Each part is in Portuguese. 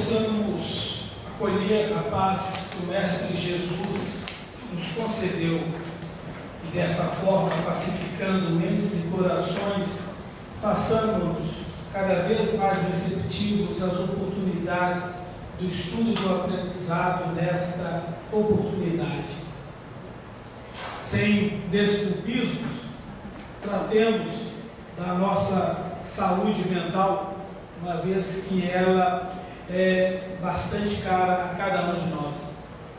possamos acolher a paz que o Mestre Jesus nos concedeu e desta forma, pacificando mentes e corações, façamos-nos cada vez mais receptivos às oportunidades do estudo e do aprendizado desta oportunidade. Sem desculpismos, tratemos da nossa saúde mental, uma vez que ela é bastante cara a cada um de nós.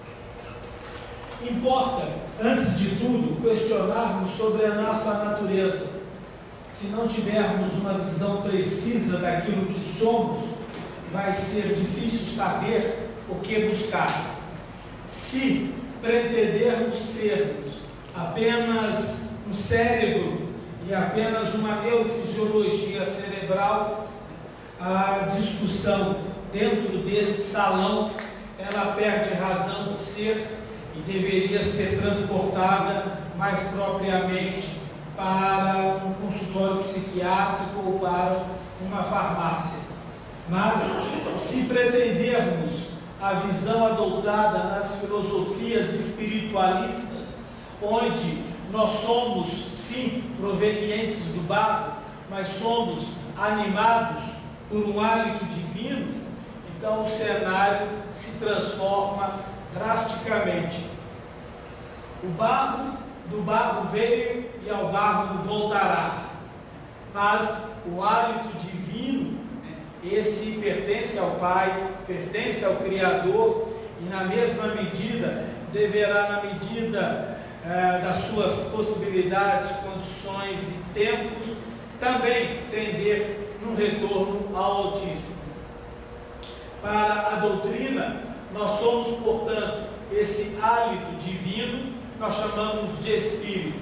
Importa, antes de tudo, questionarmos sobre a nossa natureza. Se não tivermos uma visão precisa daquilo que somos, vai ser difícil saber o que buscar. Se pretendermos sermos apenas um cérebro e apenas uma neurofisiologia cerebral, a discussão dentro desse salão, ela perde razão de ser e deveria ser transportada mais propriamente para um consultório psiquiátrico ou para uma farmácia. Mas, se pretendermos a visão adotada nas filosofias espiritualistas, onde nós somos, sim, provenientes do barro, mas somos animados por um hálito divino, então o cenário se transforma drasticamente. O barro, do barro veio e ao barro voltarás. Mas o hálito divino, esse pertence ao Pai, pertence ao Criador, e na mesma medida, deverá, na medida das suas possibilidades, condições e tempos, também tender no retorno ao Altíssimo. Para a doutrina, nós somos, portanto, esse hálito divino, nós chamamos de Espírito.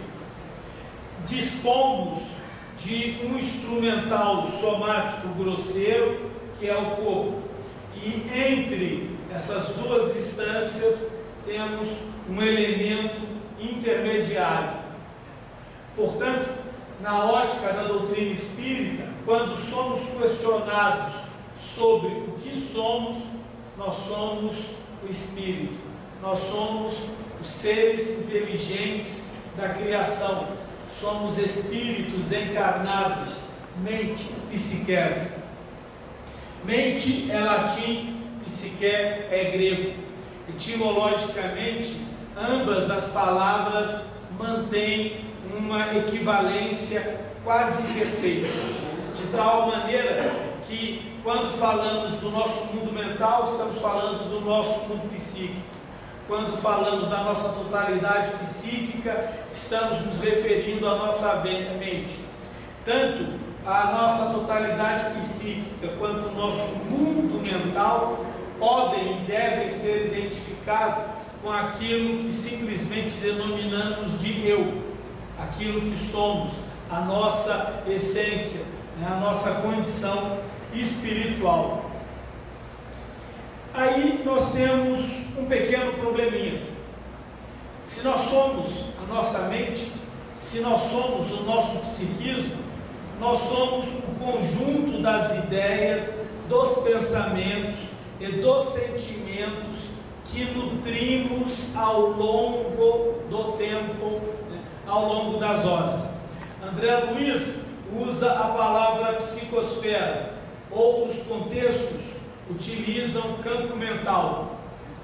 Dispomos de um instrumental somático grosseiro, que é o corpo. E entre essas duas instâncias, temos um elemento intermediário. Portanto, na ótica da doutrina espírita, quando somos questionados sobre o que somos, nós somos o Espírito, nós somos os seres inteligentes da criação, somos espíritos encarnados, mente, psiquese. Mente é latim, psique é grego. Etimologicamente, ambas as palavras mantêm uma equivalência quase perfeita, de tal maneira que, quando falamos do nosso mundo mental, estamos falando do nosso mundo psíquico. Quando falamos da nossa totalidade psíquica, estamos nos referindo à nossa mente. Tanto a nossa totalidade psíquica quanto o nosso mundo mental podem e devem ser identificados com aquilo que simplesmente denominamos de eu, aquilo que somos, a nossa essência, a nossa condição espiritual. Aí nós temos um pequeno probleminha. Se nós somos a nossa mente, se nós somos o nosso psiquismo, nós somos o conjunto das ideias, dos pensamentos e dos sentimentos que nutrimos ao longo do tempo, ao longo das horas. André Luiz usa a palavra psicosfera. Outros contextos utilizam campo mental.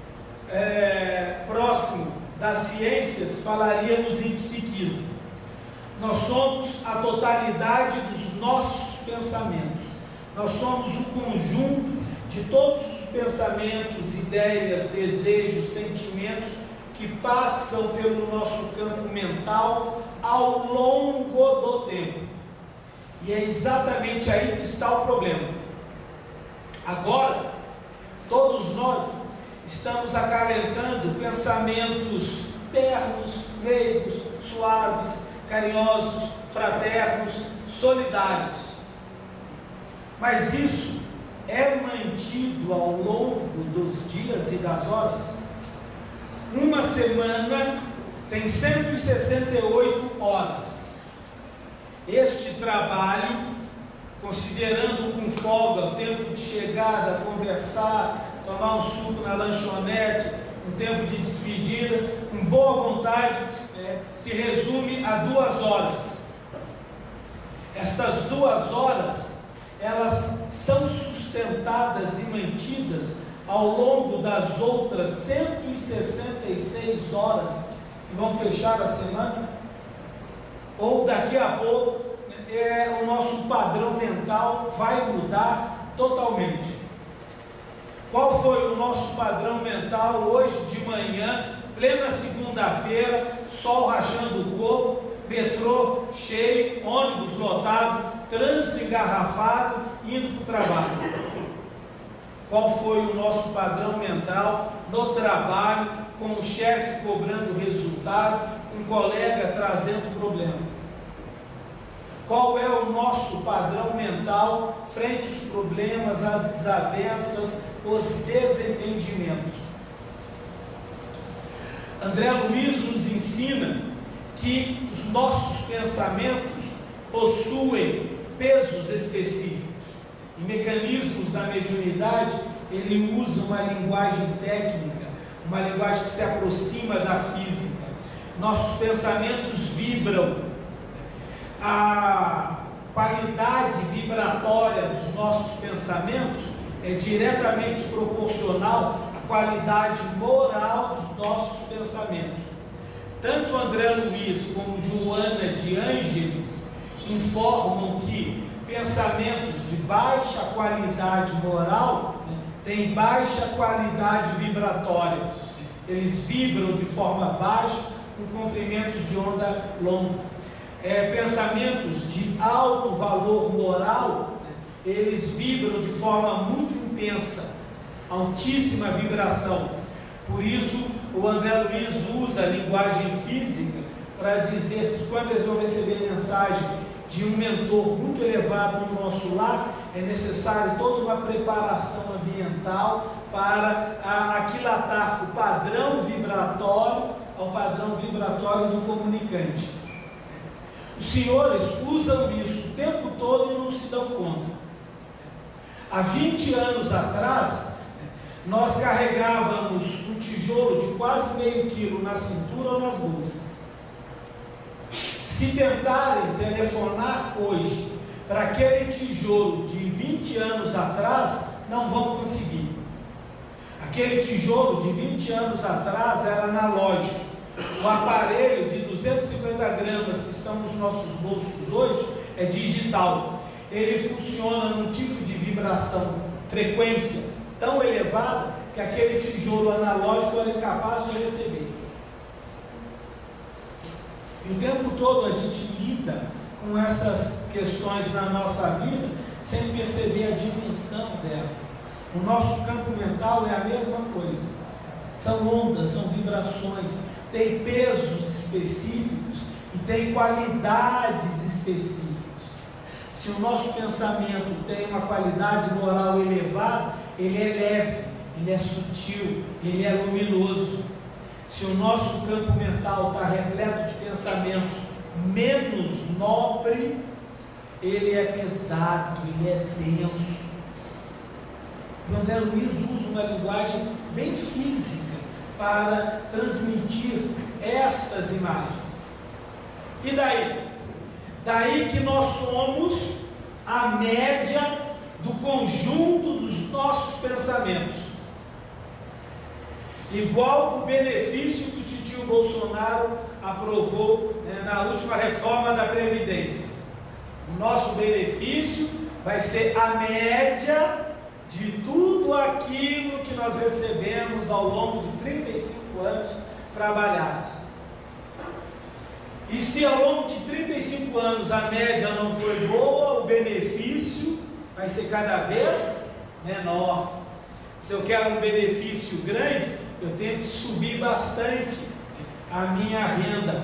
Próximo das ciências, falaríamos em psiquismo. Nós somos a totalidade dos nossos pensamentos. Nós somos o conjunto de todos os pensamentos, ideias, desejos, sentimentos que passam pelo nosso campo mental ao longo do tempo. E é exatamente aí que está o problema. Agora, todos nós estamos acalentando pensamentos ternos, meigos, suaves, carinhosos, fraternos, solidários. Mas isso é mantido ao longo dos dias e das horas? Uma semana tem 168 horas. Este trabalho considerando com folga o tempo de chegada, conversar, tomar um suco na lanchonete, um tempo de despedida, com boa vontade, se resume a 2 horas. Estas 2 horas, elas são sustentadas e mantidas ao longo das outras 166 horas que vão fechar a semana, ou daqui a pouco o nosso padrão mental vai mudar totalmente. Qual foi o nosso padrão mental hoje de manhã, plena segunda-feira, sol rachando o coco, metrô cheio, ônibus lotado, trânsito engarrafado, indo para o trabalho? Qual foi o nosso padrão mental no trabalho, com o chefe cobrando resultado, um colega trazendo problema? Qual é o nosso padrão mental frente aos problemas, às desavenças, os desentendimentos? André Luiz nos ensina que os nossos pensamentos possuem pesos específicos. Em Mecanismos da Mediunidade, ele usa uma linguagem técnica, uma linguagem que se aproxima da física. Nossos pensamentos vibram. A qualidade vibratória dos nossos pensamentos é diretamente proporcional à qualidade moral dos nossos pensamentos. Tanto André Luiz como Joana de Ângeles informam que pensamentos de baixa qualidade moral têm baixa qualidade vibratória. Eles vibram de forma baixa com comprimentos de onda longa. Pensamentos de alto valor moral, eles vibram de forma muito intensa, altíssima vibração. Por isso, o André Luiz usa a linguagem física para dizer que quando eles vão receber mensagem de um mentor muito elevado no nosso lar, é necessário toda uma preparação ambiental para aquilatar o padrão vibratório ao padrão vibratório do comunicante. Os senhores usam isso o tempo todo e não se dão conta. Há 20 anos atrás, nós carregávamos um tijolo de quase meio quilo na cintura ou nas bolsas. Se tentarem telefonar hoje para aquele tijolo de 20 anos atrás, não vão conseguir. Aquele tijolo de 20 anos atrás era analógico. O aparelho de 250 gramas que estão nos nossos bolsos hoje é digital. Ele funciona num tipo de vibração, frequência tão elevada que aquele tijolo analógico era incapaz de receber. E o tempo todo a gente lida com essas questões na nossa vida sem perceber a dimensão delas. O nosso campo mental é a mesma coisa. São ondas, são vibrações, tem pesos específicos e tem qualidades específicas. Se o nosso pensamento tem uma qualidade moral elevada, ele é leve, ele é sutil, ele é luminoso. Se o nosso campo mental está repleto de pensamentos menos nobres, ele é pesado, ele é denso. E o André Luiz usa uma linguagem bem física para transmitir estas imagens. E daí? Daí que nós somos a média do conjunto dos nossos pensamentos. Igual o benefício que o titio Bolsonaro aprovou na última reforma da Previdência. O nosso benefício vai ser a média de tudo aquilo que nós recebemos ao longo de 35 anos trabalhados. E se ao longo de 35 anos a média não foi boa, o benefício vai ser cada vez menor. Se eu quero um benefício grande, eu tenho que subir bastante a minha renda.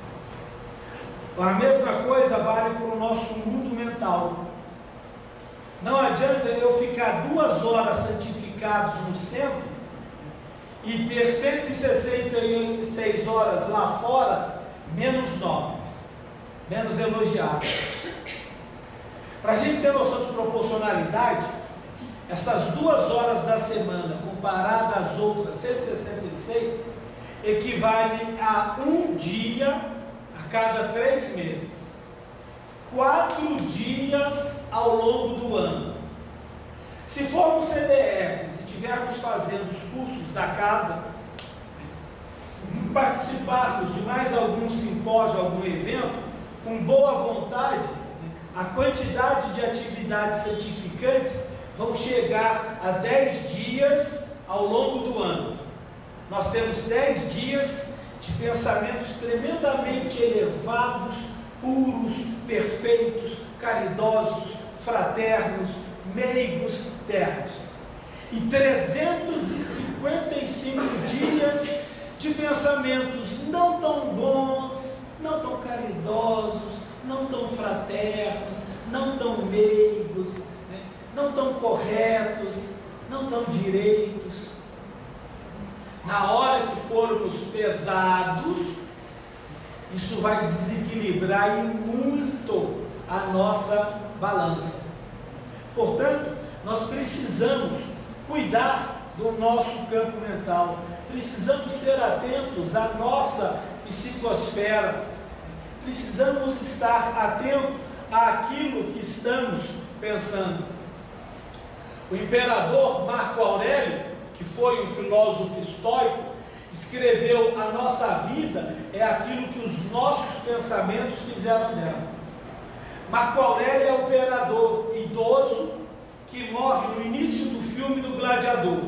A mesma coisa vale para o nosso mundo mental. Não adianta eu ficar 2 horas santificados no centro e ter 166 horas lá fora menos nobres, menos elogiados. Para a gente ter noção de proporcionalidade, essas 2 horas da semana, comparada às outras 166, equivale a 1 dia a cada 3 meses, 4 dias ao longo do ano. Se formos CDFs e estivermos fazendo os cursos da casa, participarmos de mais algum simpósio, algum evento, com boa vontade, a quantidade de atividades santificantes vão chegar a 10 dias ao longo do ano. Nós temos 10 dias de pensamentos tremendamente elevados, puros, perfeitos, caridosos, fraternos, meigos, ternos. E 355 dias de pensamentos não tão bons, não tão caridosos, não tão fraternos, não tão meigos, né? Não tão corretos, não tão direitos. Na hora que formos pesados, isso vai desequilibrar muito a nossa balança. Portanto, nós precisamos cuidar do nosso campo mental, precisamos ser atentos à nossa psicosfera, precisamos estar atentos àquilo que estamos pensando. O imperador Marco Aurélio, que foi um filósofo estoico, escreveu: a nossa vida é aquilo que os nossos pensamentos fizeram dela. Marco Aurélio é o imperador idoso que morre no início do filme do Gladiador.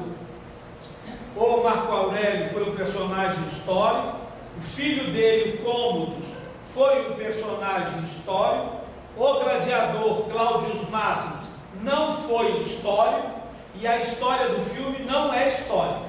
O Marco Aurélio foi um personagem histórico, o filho dele, Cômodos, foi um personagem histórico, o gladiador Cláudio Máximo não foi histórico, e a história do filme não é histórica.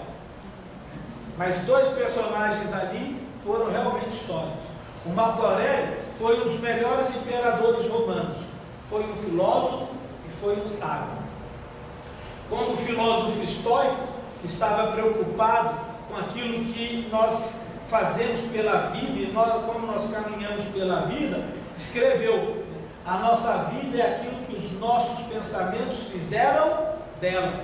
Mas 2 personagens ali foram realmente históricos. O Marco Aurélio foi um dos melhores imperadores romanos, foi um filósofo e foi um sábio. Como filósofo estoico, estava preocupado com aquilo que nós fazemos pela vida e como nós caminhamos pela vida. Escreveu: a nossa vida é aquilo que os nossos pensamentos fizeram dela.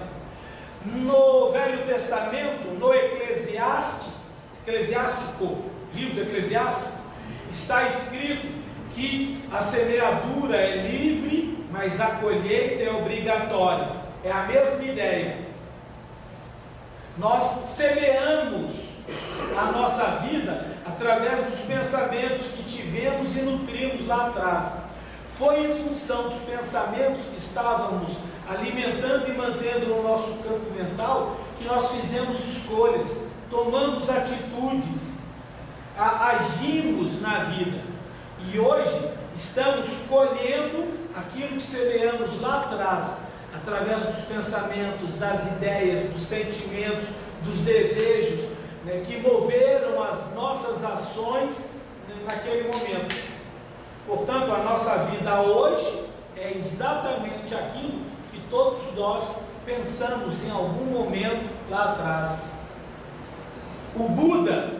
No Velho Testamento, no Eclesiástico, livro do Eclesiástico, está escrito que a semeadura é livre, mas a colheita é obrigatória. É a mesma ideia. Nós semeamos a nossa vida através dos pensamentos que tivemos e nutrimos lá atrás. Foi em função dos pensamentos que estávamos alimentando e mantendo no nosso campo mental que nós fizemos escolhas, tomamos atitudes, agimos na vida. E hoje estamos colhendo aquilo que semeamos lá atrás, através dos pensamentos, das ideias, dos sentimentos, dos desejos, né, que moveram as nossas ações, né, naquele momento. Portanto, a nossa vida hoje é exatamente aquilo que todos nós pensamos em algum momento lá atrás. O Buda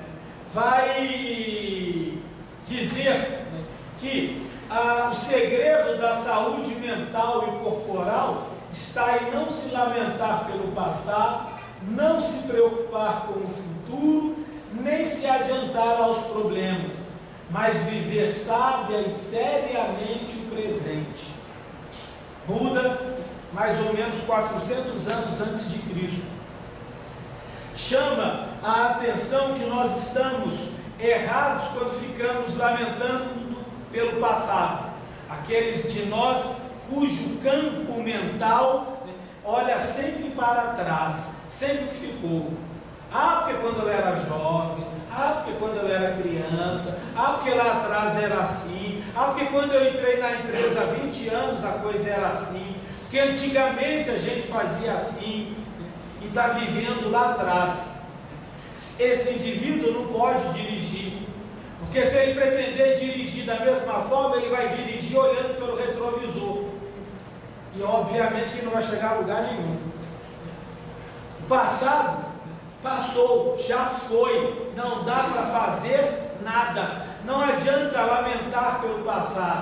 vai dizer que o segredo da saúde mental e corporal está em não se lamentar pelo passado, não se preocupar com o futuro, nem se adiantar aos problemas, mas viver sábia e seriamente o presente. Buda, mais ou menos 400 anos antes de Cristo, chama a atenção que nós estamos errados quando ficamos lamentando pelo passado. Aqueles de nós cujo campo mental, né, olha sempre para trás, sempre o que ficou. Porque quando eu era jovem, porque quando eu era criança, porque lá atrás era assim, porque quando eu entrei na empresa há 20 anos a coisa era assim, porque antigamente a gente fazia assim, né, e está vivendo lá atrás. Esse indivíduo não pode dirigir, porque se ele pretender dirigir da mesma forma, ele vai dirigir olhando pelo retrovisor, e obviamente que não vai chegar a lugar nenhum. O passado passou, já foi, não dá para fazer nada, não adianta lamentar pelo passado.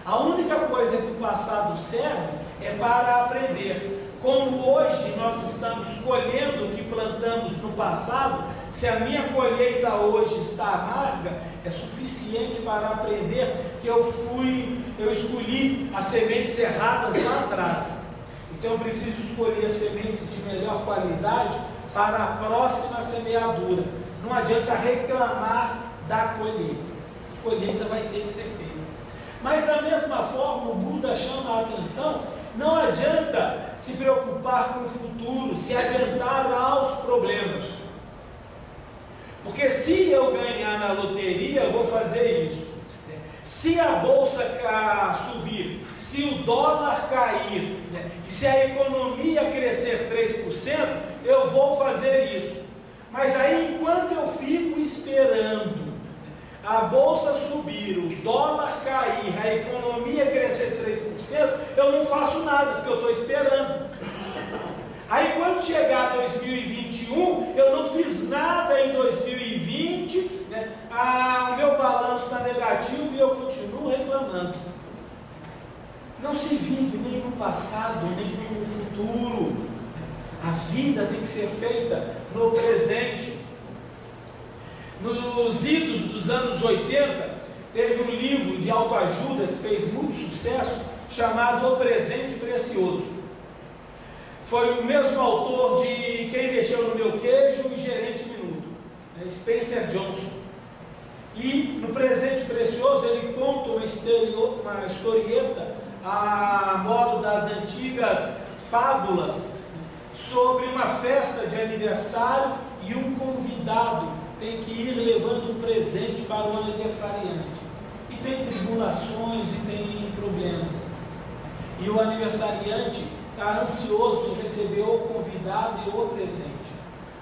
A única coisa que o passado serve é para aprender. Como hoje nós estamos colhendo o que plantamos no passado, se a minha colheita hoje está amarga, é suficiente para aprender que eu escolhi as sementes erradas lá atrás. Então eu preciso escolher sementes de melhor qualidade para a próxima semeadura. Não adianta reclamar da colheita. A colheita vai ter que ser feita. Mas da mesma forma, o Buda chama a atenção, não adianta se preocupar com o futuro, se adiantar aos problemas. Porque se eu ganhar na loteria, eu vou fazer isso. Se a bolsa subir, se o dólar cair, e se a economia crescer 3%, eu vou fazer isso. Mas aí, enquanto eu fico esperando a bolsa subir, o dólar cair, a economia crescer 3%, eu não faço nada, porque eu estou esperando. Aí quando chegar 2021, eu não fiz nada em 2020, o meu balanço está negativo e eu continuo reclamando. Não se vive nem no passado, nem no futuro. A vida tem que ser feita no presente. Nos idos dos anos 80, teve um livro de autoajuda que fez muito sucesso, chamado O Presente Precioso. Foi o mesmo autor de Quem Mexeu no Meu Queijo e Gerente Minuto, Spencer Johnson. E no Presente Precioso ele conta uma historieta a modo das antigas fábulas sobre uma festa de aniversário e um convidado tem que ir levando um presente para o aniversariante. E tem tribulações e tem problemas. E o aniversariante está ansioso em receber o convidado e o presente.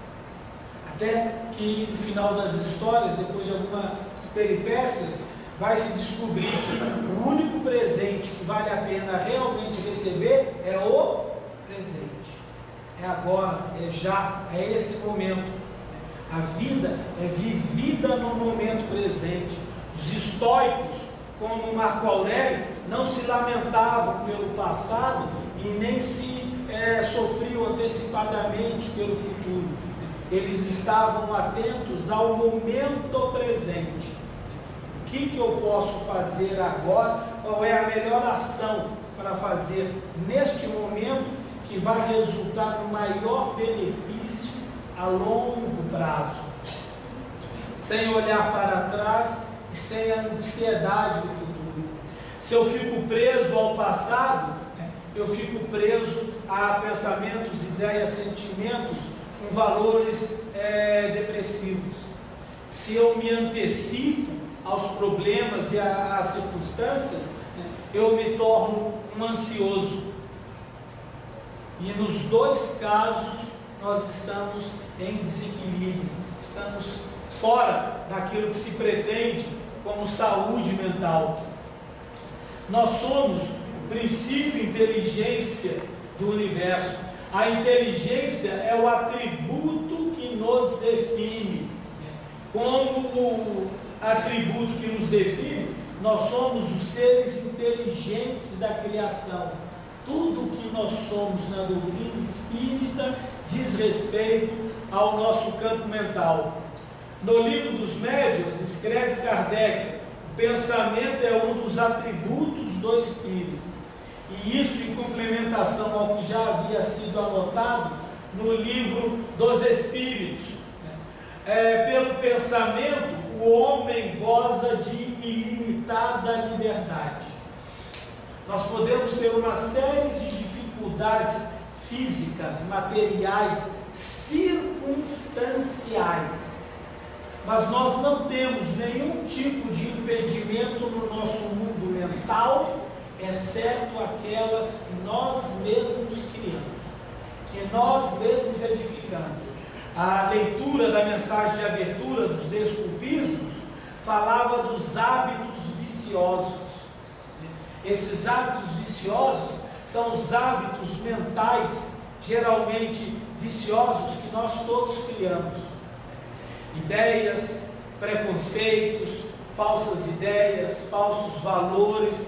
Até que no final das histórias, depois de algumas peripécias, vai se descobrir que o único presente que vale a pena realmente receber é o presente. É agora, é já, é esse momento. A vida é vivida no momento presente. Os estoicos, como Marco Aurélio, não se lamentavam pelo passado e nem se sofriam antecipadamente pelo futuro. Eles estavam atentos ao momento presente. O que eu posso fazer agora? Qual é a melhor ação para fazer neste momento que vai resultar no maior benefício a longo prazo, sem olhar para trás e sem a ansiedade do futuro. Se eu fico preso ao passado, eu fico preso a pensamentos, ideias, sentimentos com valores depressivos. Se eu me antecipo aos problemas e às circunstâncias, eu me torno um ansioso. E nos dois casos nós estamos em desequilíbrio, estamos fora daquilo que se pretende como saúde mental. Nós somos o princípio inteligência do universo. A inteligência é o atributo que nos define. Como o atributo que nos define, nós somos os seres inteligentes da criação. Tudo que nós somos na doutrina espírita diz respeito ao nosso campo mental. No Livro dos Médiuns, escreve Kardec: o pensamento é um dos atributos do espírito. E isso em complementação ao que já havia sido anotado no Livro dos Espíritos. Pelo pensamento, o homem goza de ilimitada liberdade. Nós podemos ter uma série de dificuldades físicas, materiais, circunstanciais, mas nós não temos nenhum tipo de impedimento no nosso mundo mental, exceto aquelas que nós mesmos criamos, que nós mesmos edificamos. A leitura da mensagem de abertura dos Desculpismos falava dos hábitos viciosos. Esses hábitos viciosos são os hábitos mentais, geralmente viciosos, que nós todos criamos. Ideias, preconceitos, falsas ideias, falsos valores,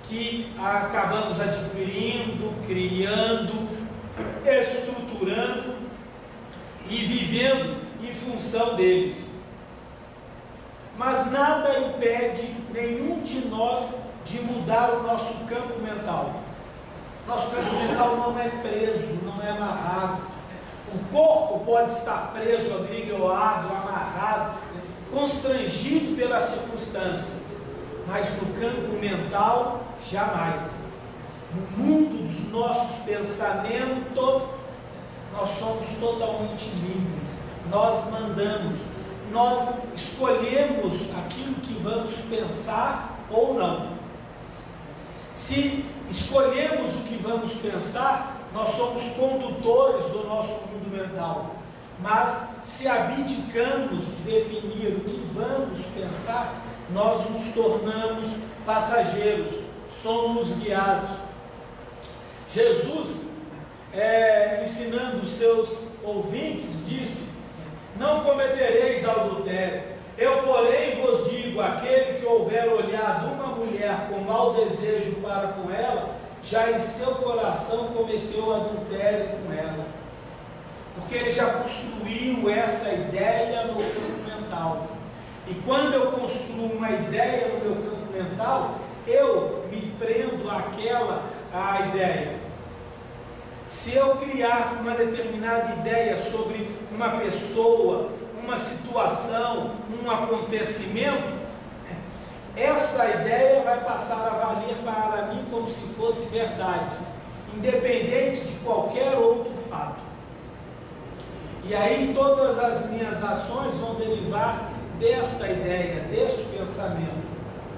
que acabamos adquirindo, criando, estruturando e vivendo em função deles. Mas nada impede nenhum de nós de mudar o nosso campo mental. Nosso campo mental não é preso, não é amarrado. O corpo pode estar preso, agrilhoado, amarrado, constrangido pelas circunstâncias, mas no campo mental, jamais. No mundo dos nossos pensamentos, nós somos totalmente livres. Nós mandamos, nós escolhemos aquilo que vamos pensar ou não. Se escolhemos o que vamos pensar, nós somos condutores do nosso mundo mental. Mas se abdicamos de definir o que vamos pensar, nós nos tornamos passageiros, somos guiados. Jesus, ensinando os seus ouvintes, disse: não cometereis adultério. Eu, porém, vos digo, aquele que houver olhado uma mulher com mau desejo para com ela, já em seu coração cometeu adultério com ela. Porque ele já construiu essa ideia no campo mental. E quando eu construo uma ideia no meu campo mental, eu me prendo àquela ideia. Se eu criar uma determinada ideia sobre uma pessoa, uma situação, um acontecimento, essa ideia vai passar a valer para mim como se fosse verdade, independente de qualquer outro fato. E aí todas as minhas ações vão derivar desta ideia, deste pensamento.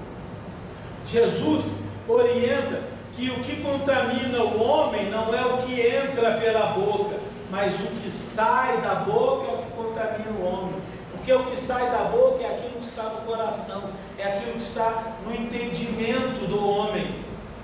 Jesus orienta que o que contamina o homem não é o que entra pela boca, mas o que sai da boca é o que contamina o homem. Porque o que sai da boca é aquilo que está no coração, é aquilo que está no entendimento do homem.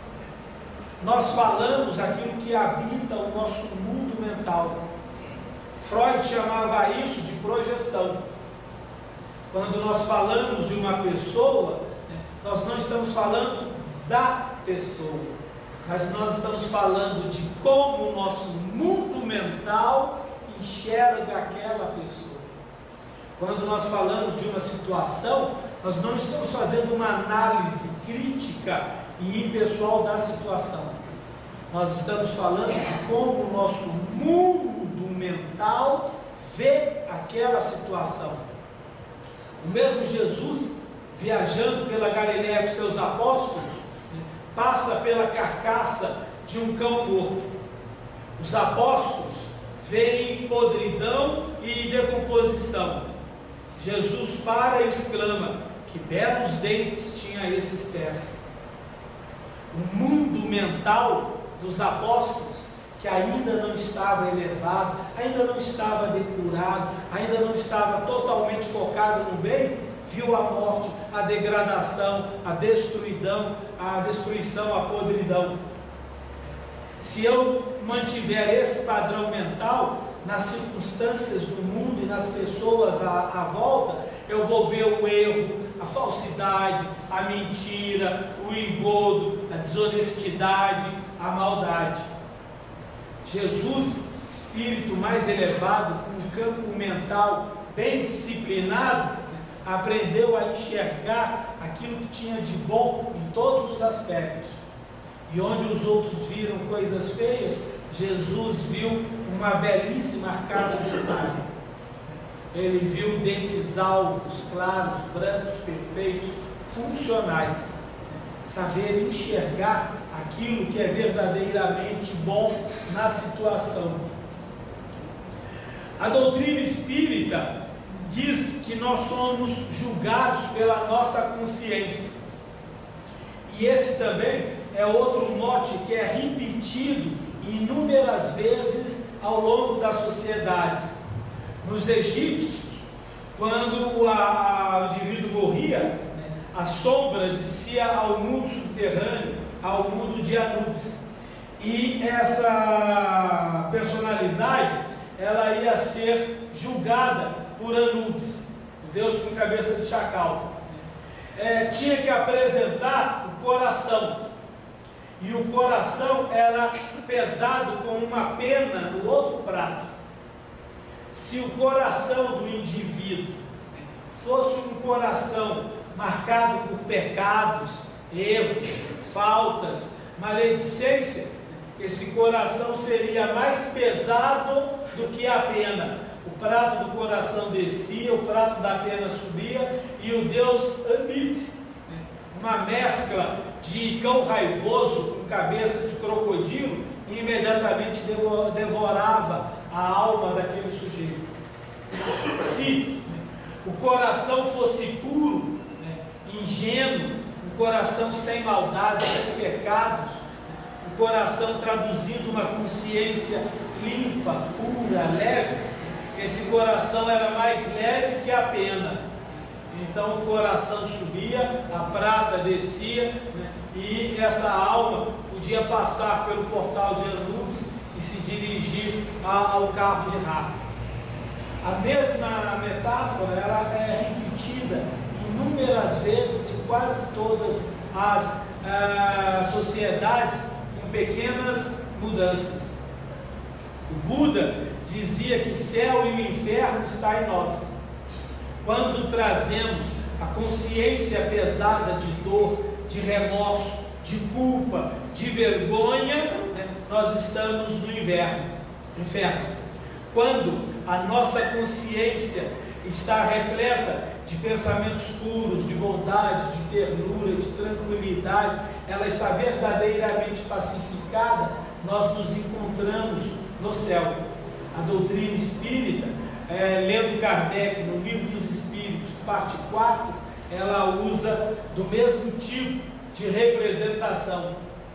Nós falamos aquilo que habita o nosso mundo mental. Freud chamava isso de projeção. Quando nós falamos de uma pessoa, nós não estamos falando da pessoa, mas nós estamos falando de como o nosso mundo mental enxerga aquela pessoa. Quando nós falamos de uma situação, nós não estamos fazendo uma análise crítica e impessoal da situação. Nós estamos falando de como o nosso mundo mental vê aquela situação. O mesmo Jesus, viajando pela Galileia com seus apóstolos, passa pela carcaça de um cão morto. Os apóstolos veem podridão e decomposição. Jesus para e exclama: que belos dentes tinha esses pés. O mundo mental dos apóstolos, que ainda não estava elevado, ainda não estava depurado, ainda não estava totalmente focado no bem, viu a morte, a degradação, a destruição, a podridão. Se eu mantiver esse padrão mental nas circunstâncias do mundo e nas pessoas à volta, eu vou ver o erro, a falsidade, a mentira, o engodo, a desonestidade, a maldade. Jesus, espírito mais elevado, com um campo mental bem disciplinado, aprendeu a enxergar aquilo que tinha de bom em todos os aspectos. E onde os outros viram coisas feias, Jesus viu uma belíssima arcada dentária. Ele viu dentes alvos, claros, brancos, perfeitos, funcionais. Saber enxergar aquilo que é verdadeiramente bom na situação. A doutrina espírita diz que nós somos julgados pela nossa consciência. E esse também é outro mote que é repetido inúmeras vezes ao longo das sociedades. Nos egípcios, quando o indivíduo morria, a sombra descia ao mundo subterrâneo, ao mundo de Anubis. E essa personalidade, ela ia ser julgada por Anubis, o deus com cabeça de chacal. Tinha que apresentar o coração. e o coração era pesado com uma pena no outro prato. Se o coração do indivíduo fosse um coração marcado por pecados, erros, faltas, maledicência, esse coração seria mais pesado do que a pena. O prato do coração descia, o prato da pena subia, e o Deus Amit, uma mescla de cão raivoso com cabeça de crocodilo, e imediatamente devorava a alma daquele sujeito. Se o coração fosse puro, ingênuo, um coração sem maldade, sem pecados, um coração traduzindo uma consciência limpa, pura, leve, esse coração era mais leve que a pena. Então o coração subia, a prata descia, e essa alma podia passar pelo portal de Anubis e se dirigir ao carro de Ra. A mesma metáfora ela é repetida inúmeras vezes em quase todas as sociedades, com pequenas mudanças. O Buda dizia que céu e o inferno está em nós. Quando trazemos a consciência pesada de dor, de remorso, de culpa, de vergonha, nós estamos no inferno. Quando a nossa consciência está repleta de pensamentos puros, de bondade, de ternura, de tranquilidade, ela está verdadeiramente pacificada, nós nos encontramos no céu. A doutrina espírita, lendo Kardec no Livro dos Espíritos, parte 4, ela usa do mesmo tipo de representação.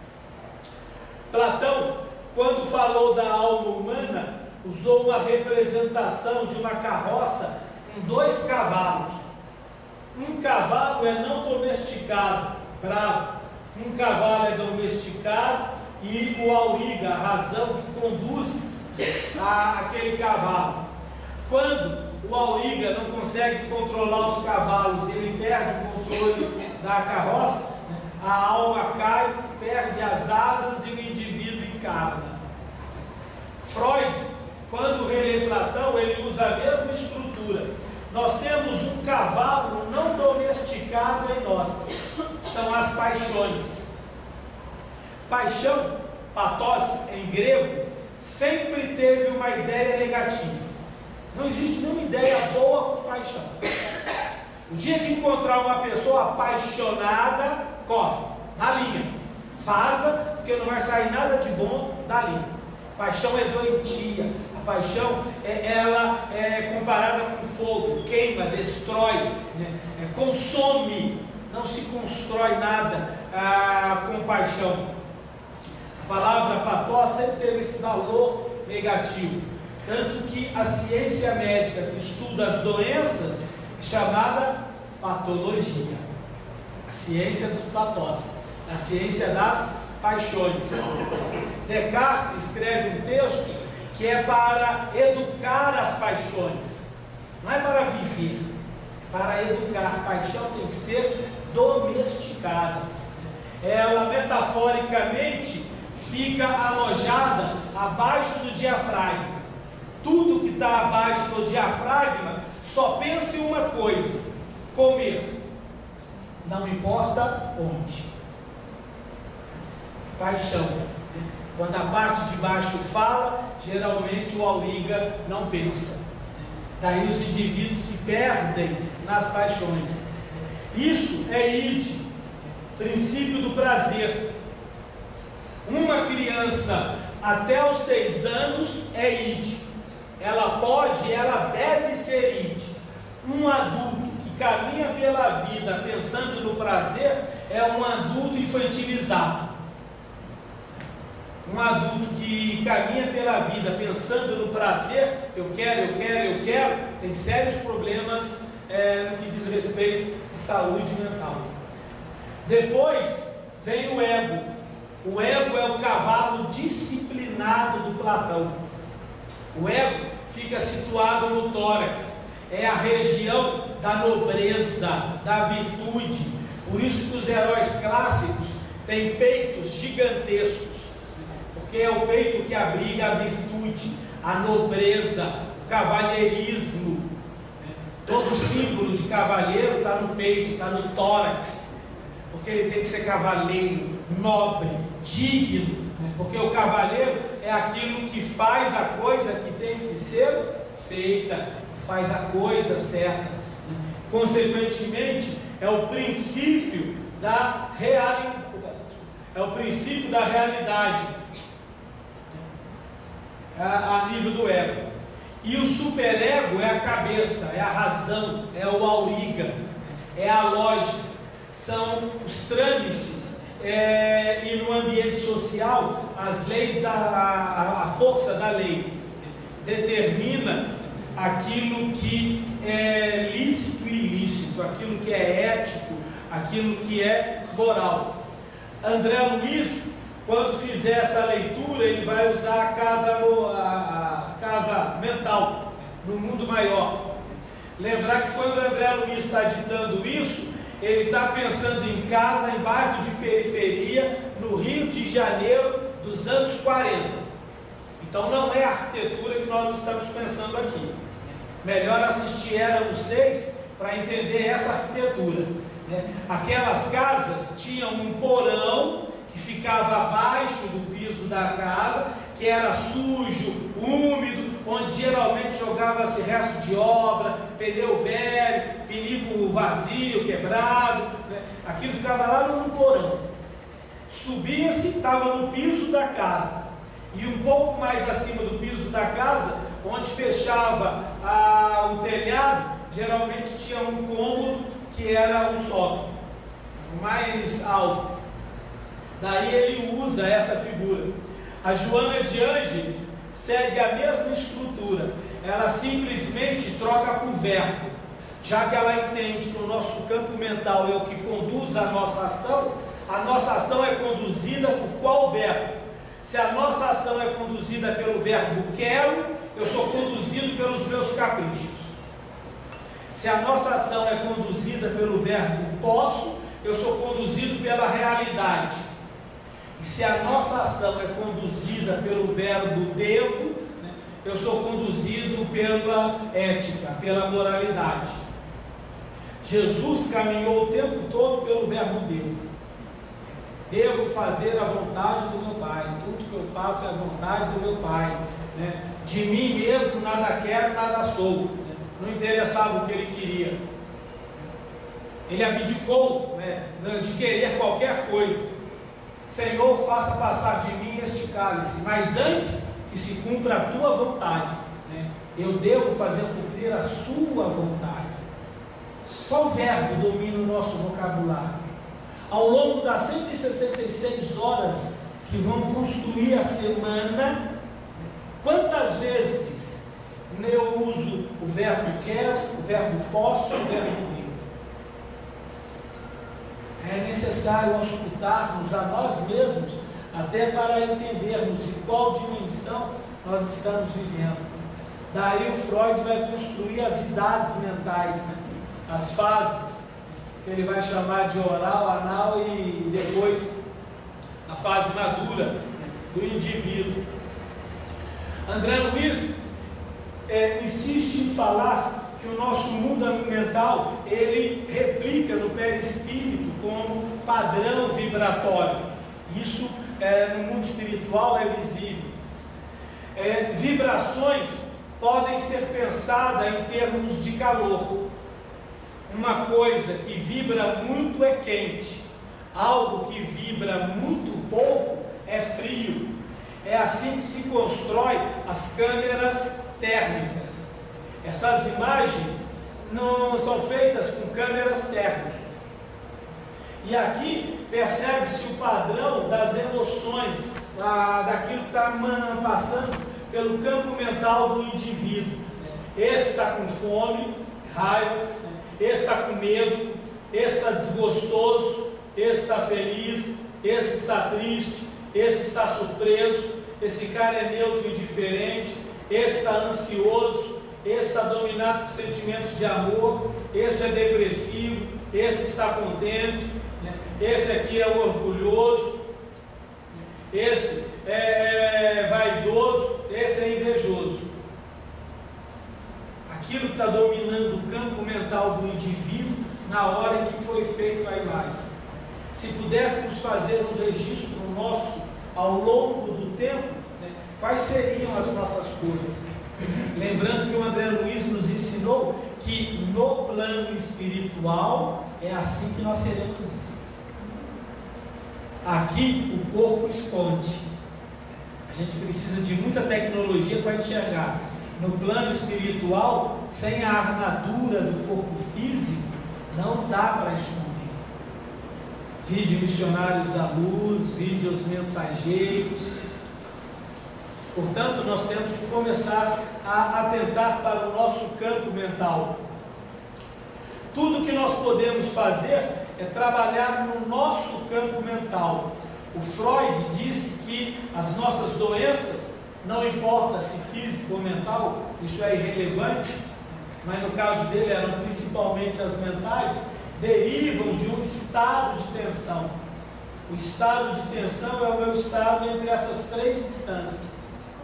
Platão, quando falou da alma humana, usou uma representação de uma carroça com 2 cavalos. Um cavalo é não domesticado, bravo. Um cavalo é domesticado, e o auriga, a razão que conduz aquele cavalo. Quando o auriga não consegue controlar os cavalos, ele perde o controle da carroça, a alma cai, perde as asas e o indivíduo encarna. Freud, quando relê Platão, ele usa a mesma estrutura. Nós temos um cavalo não domesticado em nós, são as paixões. Paixão, pathos em grego, sempre teve uma ideia negativa. Não existe nenhuma ideia boa com paixão. O dia que encontrar uma pessoa apaixonada, corre, na linha, vaza, porque não vai sair nada de bom dali. Paixão é doentia. A paixão ela é comparada com fogo, queima, destrói, consome. Não se constrói nada com paixão. A palavra pathos sempre teve esse valor negativo, tanto que a ciência médica que estuda as doenças é chamada patologia. A ciência do pathos, a ciência das paixões. Descartes escreve um texto que é para educar as paixões, não é para viver, é para educar. A paixão tem que ser domesticada. Ela metaforicamente fica alojada abaixo do diafragma. Tudo que está abaixo do diafragma só pensa em uma coisa: comer, não importa onde. Paixão. Quando a parte de baixo fala, geralmente o auriga não pensa. Daí os indivíduos se perdem nas paixões. Isso é id, princípio do prazer. Uma criança até os 6 anos é id. Ela pode, ela deve ser id. Um adulto que caminha pela vida pensando no prazer é um adulto infantilizado. Um adulto que caminha pela vida pensando no prazer, eu quero, tem sérios problemas no que diz respeito à saúde mental. Depois vem o ego. O ego é o cavalo disciplinado do Platão. O ego fica situado no tórax, é a região da nobreza, da virtude. Por isso que os heróis clássicos tem peitos gigantescos, porque é o peito que abriga a virtude, a nobreza, o cavalheirismo. Todo símbolo de cavalheiro está no peito, está no tórax, porque ele tem que ser cavaleiro, nobre, digno, porque o cavalheiro é aquilo que faz a coisa que tem que ser feita, faz a coisa certa. Consequentemente, é o princípio da realidade, a nível do ego. E o superego é a cabeça, é a razão, é o auriga, é a lógica, são os trâmites, e no ambiente social, as leis, a força da lei determina aquilo que é lícito e ilícito, aquilo que é ético, aquilo que é moral. André Luiz, quando fizer essa leitura, ele vai usar a casa mental, no mundo maior. Lembrar que quando André Luiz está ditando isso, ele está pensando em casa, em bairro de periferia, no Rio de Janeiro dos anos 40. Então não é a arquitetura que nós estamos pensando aqui. Melhor assistir Éramos Seis para entender essa arquitetura. Aquelas casas tinham um porão que ficava abaixo do piso da casa, que era sujo, úmido, onde geralmente jogava-se resto de obra, pneu velho, pinico vazio, quebrado, aquilo ficava lá no porão. Subia-se, estava no piso da casa, e um pouco mais acima do piso da casa, onde fechava o telhado, geralmente tinha um cômodo que era o sótão, o mais alto. Daí ele usa essa figura. A Joana de Ângeles segue a mesma estrutura, ela simplesmente troca por verbo, já que ela entende que o nosso campo mental é o que conduz a nossa ação é conduzida por qual verbo? Se a nossa ação é conduzida pelo verbo quero, eu sou conduzido pelos meus caprichos. Se a nossa ação é conduzida pelo verbo posso, eu sou conduzido pela realidade. E se a nossa ação é conduzida pelo verbo devo, eu sou conduzido pela ética, pela moralidade. Jesus caminhou o tempo todo pelo verbo devo. Devo fazer a vontade do meu Pai, tudo que eu faço é a vontade do meu Pai. De mim mesmo nada quero, nada sou. Não interessava o que ele queria. Ele abdicou de querer qualquer coisa. Senhor, faça passar de mim este cálice, mas antes que se cumpra a tua vontade, eu devo fazer cumprir a sua vontade. Qual verbo domina o nosso vocabulário? Ao longo das 166 horas que vão construir a semana, quantas vezes eu uso o verbo quero, o verbo posso, o verbo devo? É necessário escutarmos a nós mesmos, até para entendermos em qual dimensão nós estamos vivendo. Daí o Freud vai construir as idades mentais, as fases, que ele vai chamar de oral, anal e depois a fase madura do indivíduo. André Luiz insiste em falar que o nosso mundo mental, ele replica no perispírito como padrão vibratório. Isso no mundo espiritual é visível. Vibrações podem ser pensadas em termos de calor. Uma coisa que vibra muito é quente, algo que vibra muito pouco é frio. É assim que se constrói as câmeras térmicas. Essas imagens não são feitas com câmeras térmicas. E aqui percebe-se o padrão das emoções, daquilo que está passando pelo campo mental do indivíduo. Esse está com fome, raiva, esse está com medo, esse está desgostoso, esse está feliz, esse está triste, esse está surpreso, esse cara é neutro e indiferente, esse está ansioso, esse está dominado por sentimentos de amor, esse é depressivo, esse está contente, né? Esse aqui é orgulhoso, esse é vaidoso, esse é invejoso. Aquilo que está dominando o campo mental do indivíduo na hora em que foi feita a imagem. Se pudéssemos fazer um registro nosso ao longo do tempo, né, quais seriam as nossas cores? Lembrando que o André Luiz nos ensinou que no plano espiritual é assim que nós seremos vistos. Aqui o corpo esconde. A gente precisa de muita tecnologia para enxergar. No plano espiritual, sem a armadura do corpo físico, não dá para esconder. Vide missionários da luz, vide os mensageiros. Portanto, nós temos que começar a atentar para o nosso campo mental. Tudo que nós podemos fazer é trabalhar no nosso campo mental. O Freud disse que as nossas doenças, não importa se físico ou mental, isso é irrelevante, mas no caso dele eram principalmente as mentais, derivam de um estado de tensão. O estado de tensão é o meu estado entre essas três instâncias.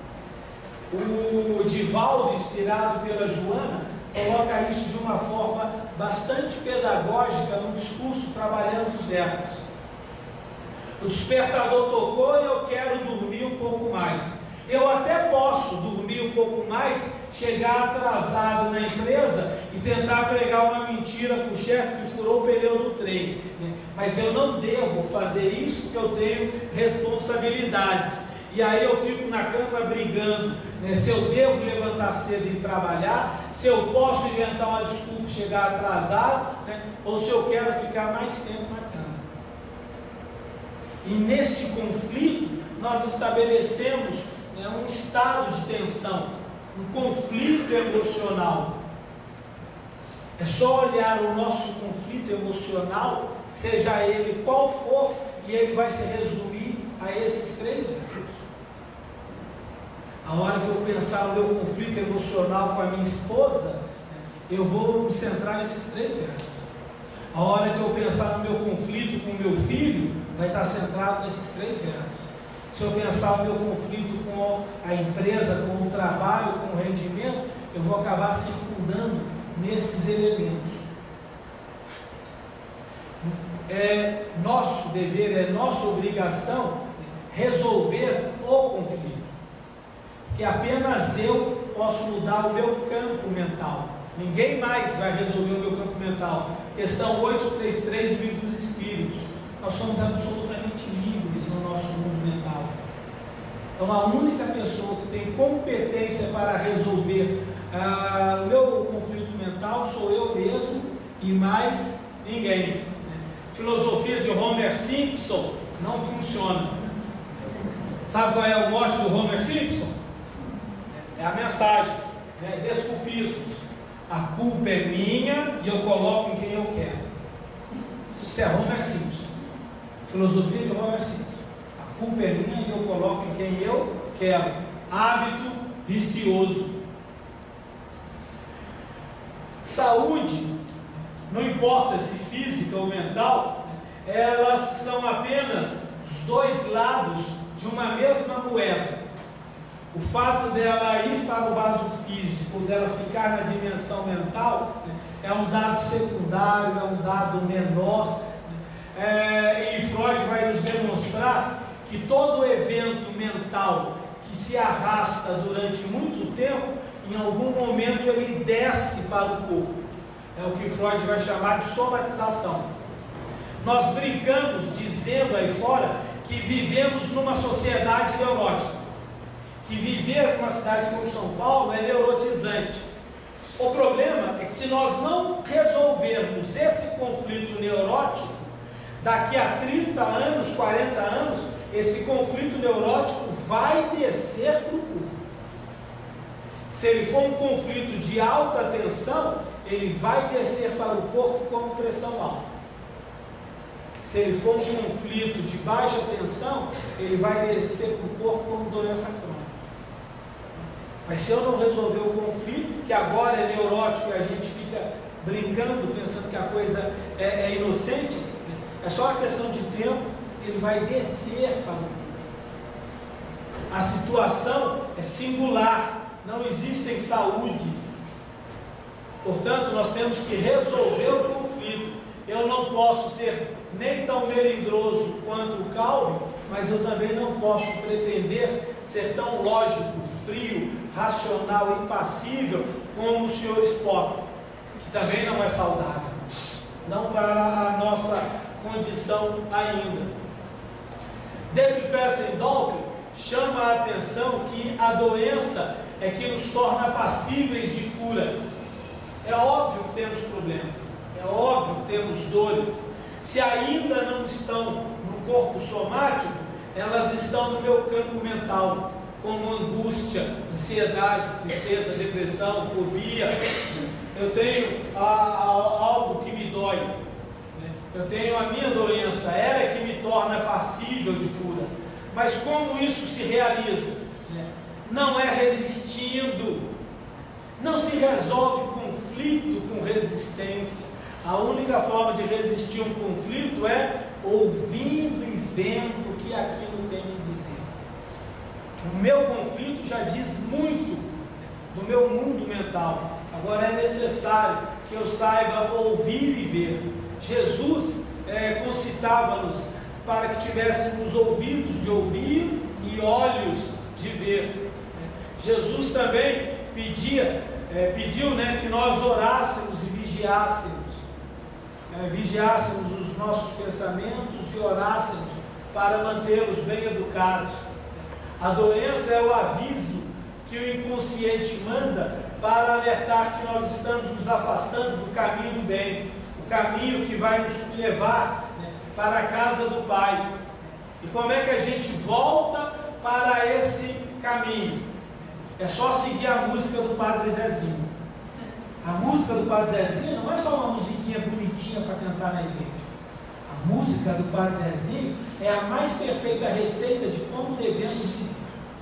O Divaldo, inspirado pela Joana, coloca isso de uma forma bastante pedagógica num discurso trabalhando os verbos. O despertador tocou e eu quero dormir um pouco mais. Eu até posso dormir um pouco mais, chegar atrasado na empresa e tentar pregar uma mentira para o chefe que furou o pneu do trem, né? Mas eu não devo fazer isso porque eu tenho responsabilidades. E aí eu fico na cama brigando, né? Se eu devo levantar cedo e trabalhar, se eu posso inventar uma desculpa e chegar atrasado, né? Ou se eu quero ficar mais tempo na cama. E neste conflito nós estabelecemos, né, um estado de tensão, um conflito emocional. É só olhar o nosso conflito emocional, seja ele qual for, e ele vai se resumir a esses três verbos. A hora que eu pensar no meu conflito emocional com a minha esposa, eu vou me centrar nesses três verbos. A hora que eu pensar no meu conflito com o meu filho, vai estar centrado nesses três verbos. Se eu pensar no meu conflito com a empresa, com o trabalho, com o rendimento, eu vou acabar circundando nesses elementos. É nosso dever, é nossa obrigação resolver o conflito. Porque apenas eu posso mudar o meu campo mental. Ninguém mais vai resolver o meu campo mental. Questão 833 do Livro dos Espíritos. Nós somos absolutamente livres no nosso mundo mental. Então a única pessoa que tem competência para resolver o meu conflito mental sou eu mesmo e mais ninguém. Filosofia de Homer Simpson não funciona. Sabe qual é o mote do Homer Simpson? É a mensagem, né? Desculpismos. A culpa é minha e eu coloco em quem eu quero. Isso é Homer Simpson. Filosofia de Homer Simpson. A culpa é minha e eu coloco em quem eu quero. Hábito vicioso. Saúde, não importa se física ou mental, elas são apenas os dois lados de uma mesma moeda. O fato dela ir para o vaso físico, dela ficar na dimensão mental, é um dado secundário, é um dado menor. E Freud vai nos demonstrar que todo evento mental que se arrasta durante muito tempo, em algum momento ele desce para o corpo. É o que Freud vai chamar de somatização. Nós brincamos dizendo aí fora que vivemos numa sociedade neurótica, que viver numa cidade como São Paulo é neurotizante. O problema é que se nós não resolvermos esse conflito neurótico, daqui a 30 anos, 40 anos, esse conflito neurótico vai descer para o corpo. Se ele for um conflito de alta tensão, ele vai descer para o corpo como pressão alta. Se ele for um conflito de baixa tensão, ele vai descer para o corpo como doença crônica. Mas se eu não resolver o conflito, que agora é neurótico e a gente fica brincando, pensando que a coisa é inocente, é só uma questão de tempo, ele vai descer para o mundo. A situação é singular, não existem saúdes. Portanto, nós temos que resolver o conflito. Eu não posso ser nem tão melindroso quanto o Calvin, mas eu também não posso pretender ser tão lógico, frio, racional, impassível como o Sr. Spock, que também não é saudável, não para a nossa condição ainda. David Fessenden chama a atenção que a doença é que nos torna passíveis de cura. É óbvio que temos problemas, é óbvio que temos dores. Se ainda não estão no corpo somático, elas estão no meu campo mental, como angústia, ansiedade, tristeza, depressão, fobia. Eu tenho algo que me dói, né? Eu tenho a minha doença, ela é que me torna passível de cura. Mas como isso se realiza? Né? Não é resistindo, não se resolve conflito com resistência. A única forma de resistir um conflito é ouvindo e vendo o que aquilo tem a dizer. O meu conflito já diz muito do meu mundo mental. Agora é necessário que eu saiba ouvir e ver. Jesus concitava-nos para que tivéssemos ouvidos de ouvir e olhos de ver. Jesus também pediu que nós orássemos e vigiássemos. Vigiássemos os nossos pensamentos e orássemos para mantê-los bem educados. A doença é o aviso que o inconsciente manda para alertar que nós estamos nos afastando do caminho do bem, o caminho que vai nos levar para a casa do Pai. E como é que a gente volta para esse caminho? É só seguir a música do Padre Zezinho. A música do Padre Zezinho não é só uma musiquinha bonitinha para cantar na igreja. A música do Padre Zezinho é a mais perfeita receita de como devemos viver.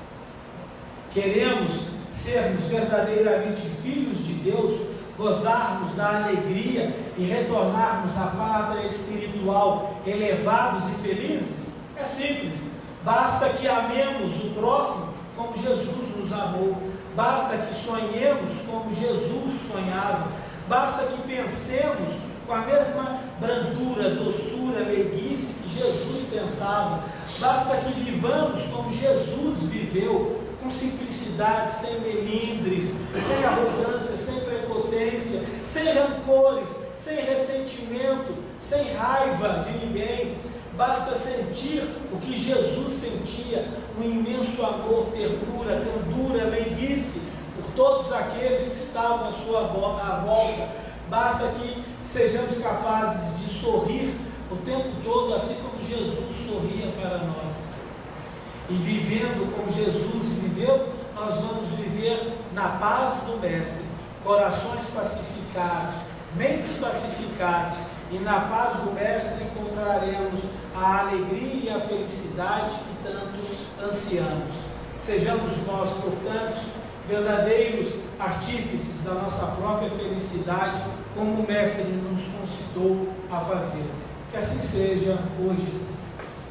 Queremos sermos verdadeiramente filhos de Deus, gozarmos da alegria e retornarmos à pátria espiritual elevados e felizes? É simples. Basta que amemos o próximo como Jesus nos amou. Basta que sonhemos como Jesus sonhava. Basta que pensemos com a mesma brandura, doçura, meiguice que Jesus pensava. Basta que vivamos como Jesus viveu, com simplicidade, sem melindres, sem arrogância, sem prepotência, sem rancores, sem ressentimento, sem raiva de ninguém. Basta sentir o que Jesus sentia, um imenso amor, ternura, candura, meiguice por todos aqueles que estavam à sua volta. Basta que sejamos capazes de sorrir o tempo todo, assim como Jesus sorria para nós. E vivendo como Jesus viveu, nós vamos viver na paz do Mestre, corações pacificados, mentes pacificadas. E na paz do Mestre encontraremos a alegria e a felicidade que tanto ansiamos. Sejamos nós, portanto, verdadeiros artífices da nossa própria felicidade, como o Mestre nos concitou a fazer. Que assim seja hoje e sempre.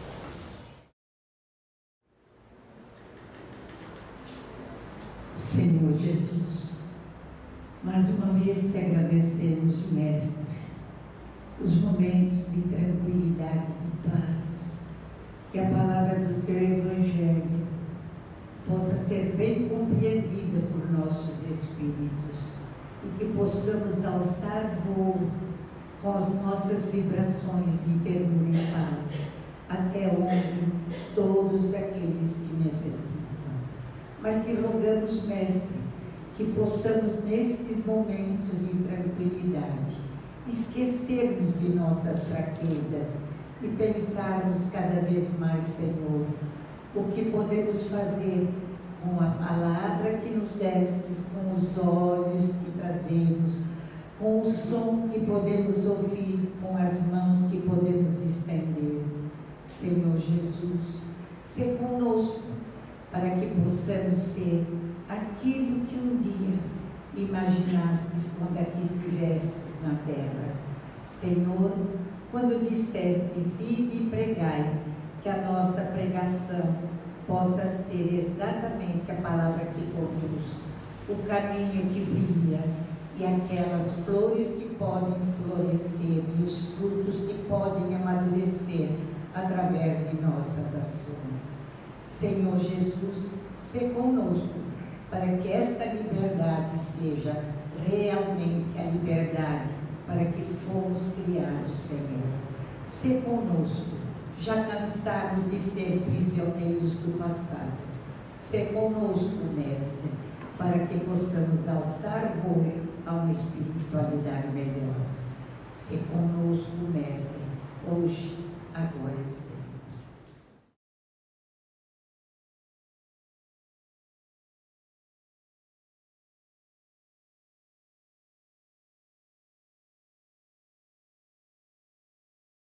Senhor Jesus, mais uma vez te agradecemos, Mestre, os momentos de tranquilidade, de paz, que a palavra do teu Evangelho possa ser bem compreendida por nossos espíritos e que possamos alçar voo com as nossas vibrações de ternura e paz, até onde todos aqueles que necessitam. Mas te rogamos, Mestre, que possamos nestes momentos de tranquilidade esquecermos de nossas fraquezas e pensarmos cada vez mais, Senhor, o que podemos fazer com a palavra que nos destes, com os olhos que trazemos, com o som que podemos ouvir, com as mãos que podemos estender. Senhor Jesus, se conosco, para que possamos ser aquilo que um dia imaginastes quando aqui estivestes na terra. Senhor, quando dissestes, ide e pregai, que a nossa pregação possa ser exatamente a palavra que conduz, o caminho que brilha, e aquelas flores que podem florescer e os frutos que podem amadurecer através de nossas ações. Senhor Jesus, se conosco, para que esta liberdade seja realmente a liberdade para que fomos criados, Senhor. Se conosco, já cansados de ser prisioneiros do passado. Se conosco, Mestre, para que possamos alçar voo a uma espiritualidade melhor. Se conosco, Mestre,